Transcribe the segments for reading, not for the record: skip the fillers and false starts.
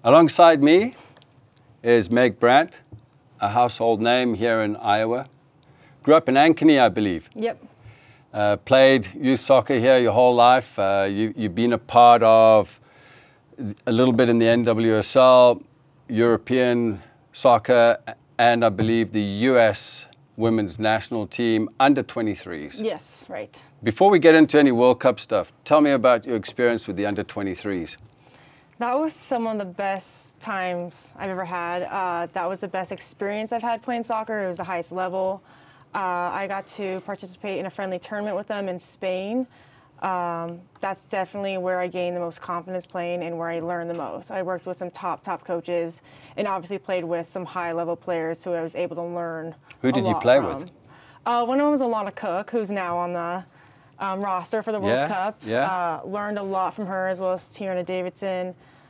Alongside me is Meg Brandt, a household name here in Iowa. Grew up in Ankeny, I believe. Yep. Played youth soccer here your whole life. You've been a part of a little bit in the NWSL, European soccer, and I believe the US women's national team under 23s. Yes, right. Before we get into any World Cup stuff, tell me about your experience with the under 23s. That was some of the best times I've ever had. That was the best experience I've had playing soccer. It was the highest level. I got to participate in a friendly tournament with them in Spain. That's definitely where I gained the most confidence playing and where I learned the most. I worked with some top coaches and obviously played with some high-level players who I was able to learn Who did you play with? One of them was Alana Cook, who's now on the roster for the World Cup. Yeah. Learned a lot from her, as well as Tierney Davidson.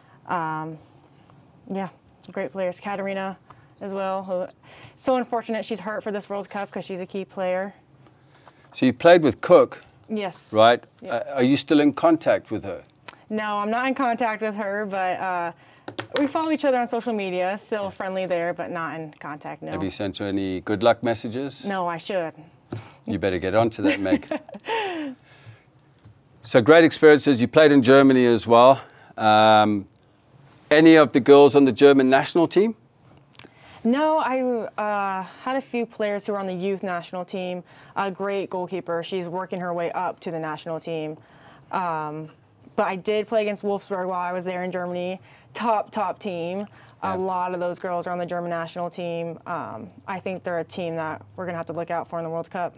Yeah, great players. Katarina as well, who so unfortunate she's hurt for this World Cup because she's a key player. So you played with Cook? Yes. Right? Yep. Are you still in contact with her? No, I'm not in contact with her, but we follow each other on social media, still friendly there, but not in contact, no. Have you sent her any good luck messages? No, I should. You better get onto that, Meg. So great experiences. You played in Germany as well. Any of the girls on the German national team? No, I had a few players who were on the youth national team. A great goalkeeper. She's working her way up to the national team. But I did play against Wolfsburg while I was there in Germany. Top team. A lot of those girls are on the German national team. I think they're a team that we're going to have to look out for in the World Cup.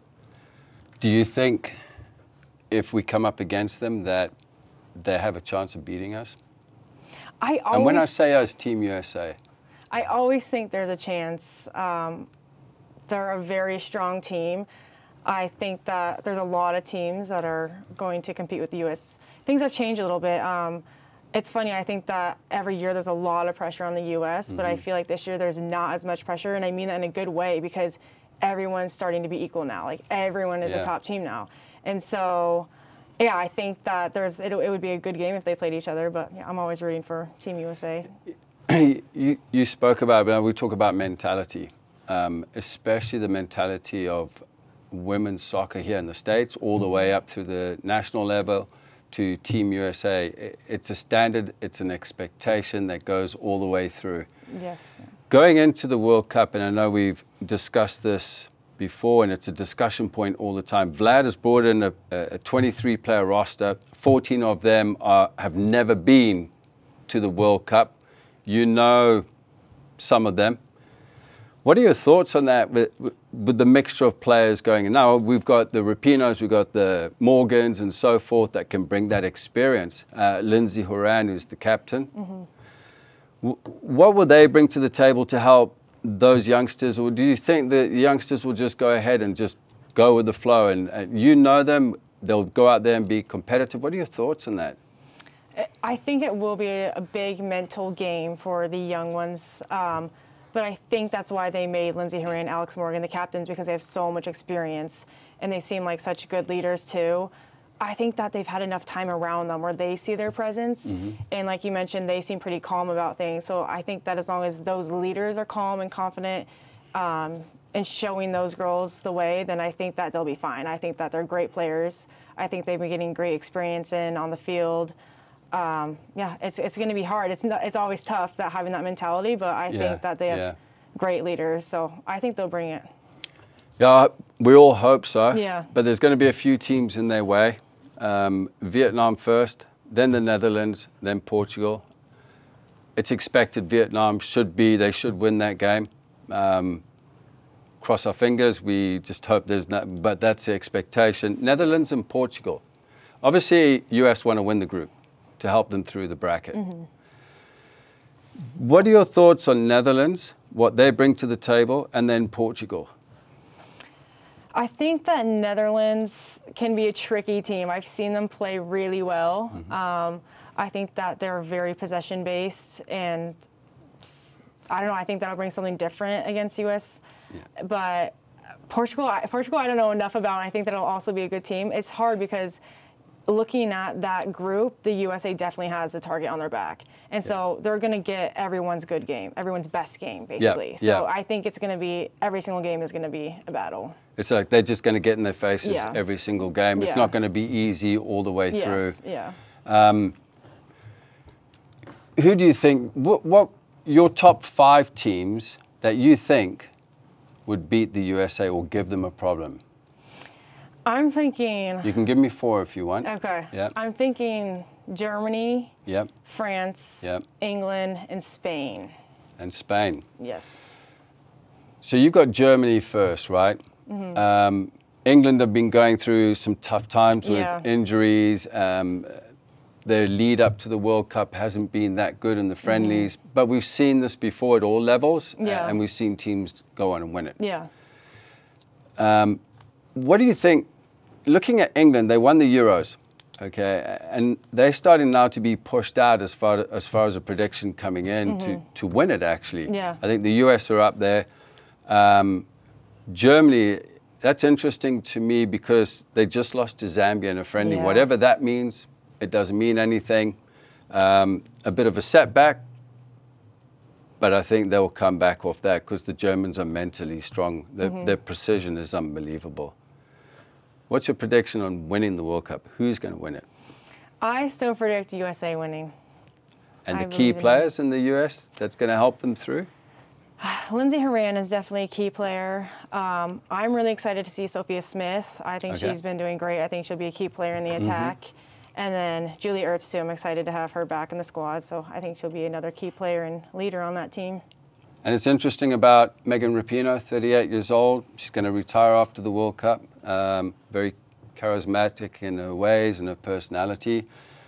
Do you think if we come up against them that they have a chance of beating us? And when I say us, Team USA. I always think there's a chance. They're a very strong team. I think that there's a lot of teams that are going to compete with the U.S. Things have changed a little bit. It's funny, I think that every year there's a lot of pressure on the U.S., but I feel like this year there's not as much pressure, and I mean that in a good way because everyone's starting to be equal now. Like, everyone is a top team now. And so, yeah, I think that it would be a good game if they played each other, but yeah, I'm always rooting for Team USA. You spoke about, we talk about mentality, especially the mentality of women's soccer here in the States, all the way up to the national level to Team USA. It's a standard, it's an expectation that goes all the way through. Yes. Going into the World Cup, and I know we've discussed this before, and it's a discussion point all the time. Vlad has brought in a 23-player roster. 14 of them have never been to the World Cup. You know some of them. What are your thoughts on that with the mixture of players going in? Now, we've got the Rapinos, we've got the Morgans and so forth that can bring that experience. Lindsay Horan, who's the captain. What will they bring to the table to help those youngsters? Or do you think the youngsters will just go ahead and just go with the flow? And you know them, they'll go out there and be competitive. What are your thoughts on that? I think it will be a big mental game for the young ones. But I think that's why they made Lindsay Horan and Alex Morgan the captains, because they have so much experience and they seem like such good leaders too. I think that they've had enough time around them where they see their presence. And like you mentioned, they seem pretty calm about things. So I think that as long as those leaders are calm and confident and showing those girls the way, then I think that they'll be fine. I think that they're great players. I think they've been getting great experience on the field. Yeah, it's going to be hard. It's always tough having that mentality, but I think that they have great leaders, so I think they'll bring it. Yeah, we all hope so. Yeah. But there's going to be a few teams in their way. Vietnam first, then the Netherlands, then Portugal. It's expected Vietnam should win that game. Cross our fingers. We just hope there's not, but that's the expectation. Netherlands and Portugal. Obviously, US want to win the group to help them through the bracket. What are your thoughts on Netherlands, what they bring to the table, and then Portugal? I think that Netherlands can be a tricky team. I've seen them play really well. I think that they're very possession-based, and I don't know, I think that'll bring something different against US. But Portugal, I don't know enough about. I think that'll also be a good team. It's hard because looking at that group, the USA definitely has the target on their back. And so they're going to get everyone's good game, everyone's best game, basically. So I think it's going to be, every single game is going to be a battle. It's like they're just going to get in their faces every single game. It's not going to be easy all the way through. Who do you think, what your top 5 teams that you think would beat the USA or give them a problem? I'm thinking... You can give me 4 if you want. Okay. Yep. I'm thinking Germany, yep. France, yep. England, and Spain. And Spain. Yes. So you've got Germany first, right? Mm-hmm. England have been going through some tough times with injuries. Their lead up to the World Cup hasn't been that good in the friendlies, but we've seen this before at all levels, and we've seen teams go on and win it. Yeah. What do you think, looking at England, they won the Euros, okay, and they're starting now to be pushed out as far as a prediction coming in to win it, actually. Yeah. I think the US are up there. Germany, that's interesting to me because they just lost to Zambia in a friendly. Yeah. Whatever that means, it doesn't mean anything. A bit of a setback, but I think they'll come back off that because the Germans are mentally strong. Their precision is unbelievable. What's your prediction on winning the World Cup? Who's going to win it? I still predict USA winning. And the key players in the US that's going to help them through? Lindsey Horan is definitely a key player. I'm really excited to see Sophia Smith. I think she's been doing great. I think she'll be a key player in the attack. And then Julie Ertz, too. I'm excited to have her back in the squad. So I think she'll be another key player and leader on that team. And it's interesting about Megan Rapinoe, 38 years old. She's going to retire after the World Cup. Very charismatic in her ways and her personality.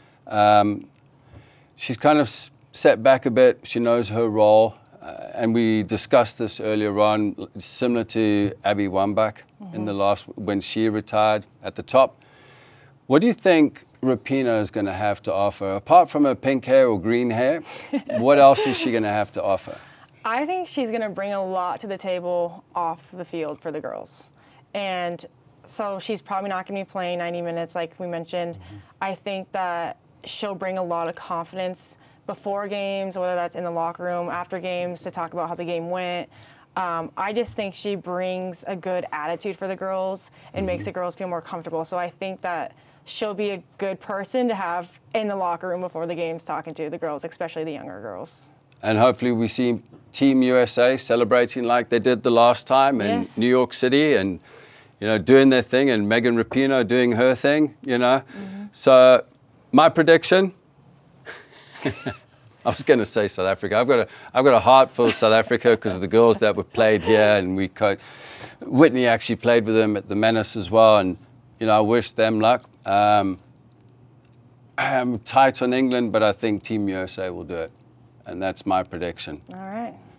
She's kind of set back a bit. She knows her role. And we discussed this earlier on, similar to Abby Wambach in the last, when she retired at the top. What do you think Rapinoe is going to have to offer? Apart from her pink hair or green hair, what else is she going to have to offer? I think she's going to bring a lot to the table off the field for the girls. And so she's probably not going to be playing 90 minutes like we mentioned. I think that she'll bring a lot of confidence before games, whether that's in the locker room, after games, to talk about how the game went. I just think she brings a good attitude for the girls and makes the girls feel more comfortable. So I think that she'll be a good person to have in the locker room before the games talking to the girls, especially the younger girls. And hopefully we see Team USA celebrating like they did the last time in New York City and, you know, doing their thing, and Megan Rapinoe doing her thing, you know. So my prediction, I was going to say South Africa. I've got a heart for South Africa because of the girls that were played here, and Whitney actually played with them at the Menace as well, and you know, I wish them luck. I'm tight on England, but I think Team USA will do it, and that's my prediction. All right.